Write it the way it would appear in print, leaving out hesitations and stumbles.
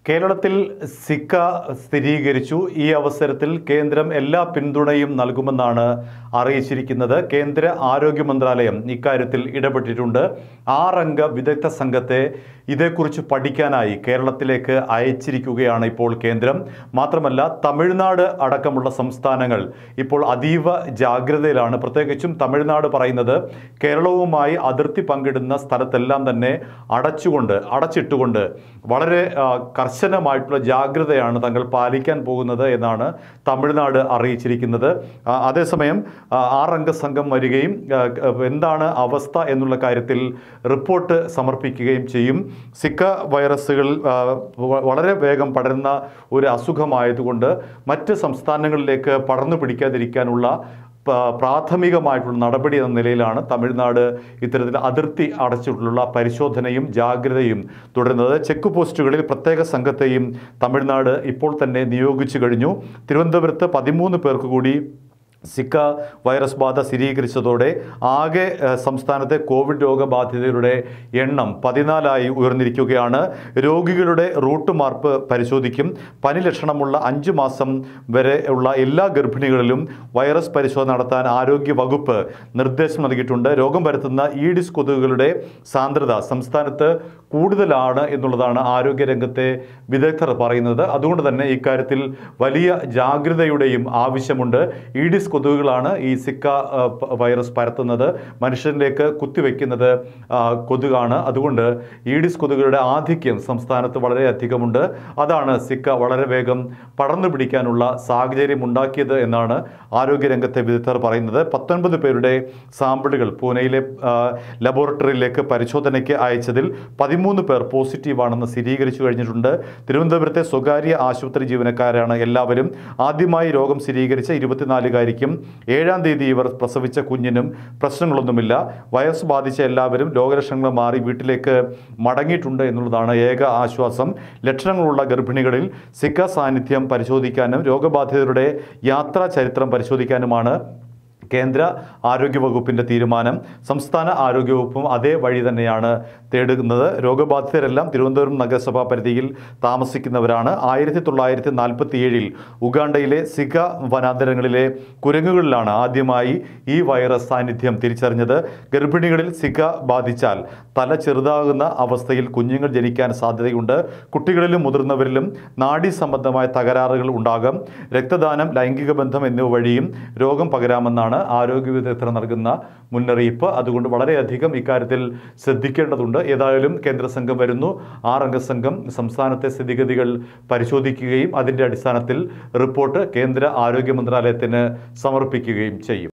കേരളത്തിൽ സിക്ക സ്ഥിരീകരിച്ചു. ഈ അവസരത്തിൽ കേന്ദ്രം എല്ലാ പിന്തുണയും നൽകുമെന്നാണ് അറിയിച്ചിരിക്കുന്നത്. കേന്ദ്ര ആരോഗ്യ മന്ത്രാലയം ഇക്കാര്യത്തിൽ ഇടപെട്ടിട്ടുണ്ട്. 6 അംഗ വിദഗ്ധ സംഘത്തെ ഇതേക്കുറിച്ച് പഠിക്കാനായി കേരളത്തിലേക്ക് അയച്ചിരിക്കുകയാണ് ഇപ്പോൾ കേന്ദ്രം. മാത്രമല്ല, തമിഴ്നാട് അടക്കമുള്ള സംസ്ഥാനങ്ങൾ ഇപ്പോൾ അതീവ ജാഗ്രതയിലാണ്. പ്രത്യേകിച്ചും തമിഴ്നാട് പറയുന്നത് കേരളവുമായി അതിർത്തി പങ്കിടുന്ന സ്ഥലത്തെല്ലാം തന്നെ അടച്ചിട്ടുകൊണ്ട് വളരെ കർശനമായിട്ടുള്ള ജാഗ്രതയാണ് തങ്ങൾ പാലിക്കാൻ പോകുന്നത് എന്നാണ് തമിഴ്നാട് അറിയിച്ചിരിക്കുന്നത്. അതേസമയം 6 അംഗ സംഘം വരികയും എന്താണ് അവസ്ഥ എന്നുള്ള കാര്യത്തിൽ റിപ്പോർട്ട് സമർപ്പിക്കുകയും ചെയ്യും. സിക്ക വൈറസുകൾ വളരെ വേഗം പടരുന്ന ഒരു അസുഖമായതുകൊണ്ട് മറ്റ് സംസ്ഥാനങ്ങളിലേക്ക് പടർന്നു പിടിക്കാതിരിക്കാനുള്ള പ്രാഥമികമായിട്ടുള്ള നടപടി എന്ന നിലയിലാണ് തമിഴ്നാട് ഇത്തരത്തിൽ അതിർത്തി അടച്ചിട്ടുള്ള പരിശോധനയും ജാഗ്രതയും തുടരുന്നത്. ചെക്ക് പോസ്റ്റുകളിൽ പ്രത്യേക സംഘത്തെയും തമിഴ്നാട് ഇപ്പോൾ തന്നെ നിയോഗിച്ചു കഴിഞ്ഞു. തിരുവനന്തപുരത്ത് 13 പേർക്ക് കൂടി സിക്ക വൈറസ് ബാധ സ്ഥിരീകരിച്ചതോടെ ആകെ സംസ്ഥാനത്തെ കോവിഡ് രോഗബാധിതരുടെ എണ്ണം 14 ഉയർന്നിരിക്കുകയാണ്. രോഗികളുടെ റൂട്ട് മാപ്പ് പരിശോധിക്കും. പനി ലക്ഷണമുള്ള 5 മാസം വരെ ഉള്ള എല്ലാ ഗർഭിണികളിലും വൈറസ് പരിശോധന നടത്താൻ ആരോഗ്യ വകുപ്പ് നിർദ്ദേശം നൽകിയിട്ടുണ്ട്. രോഗം പരത്തുന്ന ഈഡിസ് കൊതുകുകളുടെ സാന്ദ്രത സംസ്ഥാനത്ത് കൂടുതലാണ് എന്നുള്ളതാണ് ആരോഗ്യരംഗത്തെ വിദഗ്ധർ പറയുന്നത്. അതുകൊണ്ട് തന്നെ ഇക്കാര്യത്തിൽ വലിയ ജാഗ്രതയുടെയും ആവശ്യമുണ്ട്. ഈഡിസ് കൊതുകുകളാണ് ഈ സിക്ക വൈറസ് പരത്തുന്നത്. മനുഷ്യരിലേക്ക് കുത്തിവെക്കുന്നത് കൊതുകാണ്. അതുകൊണ്ട് ഈഡിസ് കൊതുകുകളുടെ ആധിക്യം സംസ്ഥാനത്ത് വളരെയധികമുണ്ട്. അതാണ് സിക്ക വളരെ വേഗം പടർന്നു പിടിക്കാനുള്ള സാഹചര്യം ഉണ്ടാക്കിയത് എന്നാണ് ആരോഗ്യരംഗത്തെ വിദഗ്ധർ പറയുന്നത്. 19 പേരുടെ സാമ്പിളുകൾ പൂനെയിലെ ലബോറട്ടറിയിലേക്ക് പരിശോധനയ്ക്ക് അയച്ചതിൽ 13 പേർ പോസിറ്റീവാണെന്ന് സ്ഥിരീകരിച്ചു കഴിഞ്ഞിട്ടുണ്ട്. തിരുവനന്തപുരത്തെ സ്വകാര്യ ആശുപത്രി ജീവനക്കാരാണ് എല്ലാവരും. ആദ്യമായി രോഗം സ്ഥിരീകരിച്ച 24-കാരിക്കും 7-ാം തീയതി ഇവർ പ്രസവിച്ച കുഞ്ഞിനും പ്രശ്നങ്ങളൊന്നുമില്ല. വൈറസ് ബാധിച്ച എല്ലാവരും രോഗലക്ഷണങ്ങൾ മാറി വീട്ടിലേക്ക് മടങ്ങിയിട്ടുണ്ട് എന്നുള്ളതാണ് ഏക ആശ്വാസം. ലക്ഷണങ്ങളുള്ള ഗർഭിണികളിൽ സിക്ക സാന്നിധ്യം പരിശോധിക്കാനും രോഗബാധിതരുടെ യാത്രാ ചരിത്രം പരിശോധിക്കാനുമാണ് കേന്ദ്ര ആരോഗ്യവകുപ്പിൻ്റെ തീരുമാനം. സംസ്ഥാന ആരോഗ്യവകുപ്പും അതേ വഴി തന്നെയാണ് തേടുന്നത്. രോഗബാധിതരെല്ലാം തിരുവനന്തപുരം നഗരസഭാ പരിധിയിൽ താമസിക്കുന്നവരാണ്. 1947-ൽ ഉഗാണ്ടയിലെ സിക വനാന്തരങ്ങളിലെ കുരങ്ങുകളിലാണ് ആദ്യമായി ഈ വൈറസ് സാന്നിധ്യം തിരിച്ചറിഞ്ഞത്. ഗർഭിണികളിൽ സിക ബാധിച്ചാൽ തല ചെറുതാകുന്ന അവസ്ഥയിൽ കുഞ്ഞുങ്ങൾ ജനിക്കാൻ സാധ്യതയുണ്ട്. കുട്ടികളിലും മുതിർന്നവരിലും നാഡീ സംബന്ധമായ തകരാറുകൾ ഉണ്ടാകാം. രക്തദാനം, ലൈംഗിക ബന്ധം എന്നിവ വഴിയും രോഗം പകരാമെന്നാണ് ആരോഗ്യ വിദഗ്ധർ നൽകുന്ന മുന്നറിയിപ്പ്. അതുകൊണ്ട് വളരെയധികം ഇക്കാര്യത്തിൽ ശ്രദ്ധിക്കേണ്ടതുണ്ട്. ഏതായാലും കേന്ദ്ര സംഘം വരുന്നു. 6 അംഗ സംഘം സംസ്ഥാനത്തെ സ്ഥിതിഗതികൾ പരിശോധിക്കുകയും അതിൻ്റെ അടിസ്ഥാനത്തിൽ റിപ്പോർട്ട് കേന്ദ്ര ആരോഗ്യ മന്ത്രാലയത്തിന് സമർപ്പിക്കുകയും ചെയ്യും.